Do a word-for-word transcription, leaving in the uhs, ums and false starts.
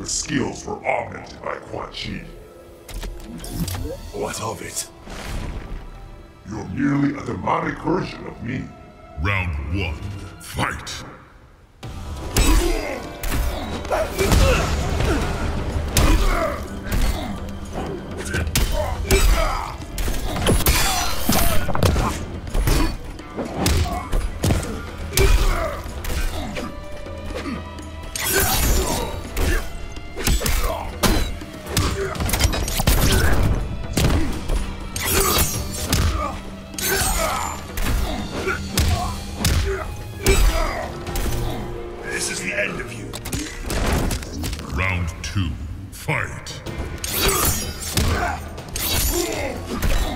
Your skills were augmented by Quan Chi. What of it? You're merely a demonic version of me. Round one, fight! This is the end of you. Round two, fight!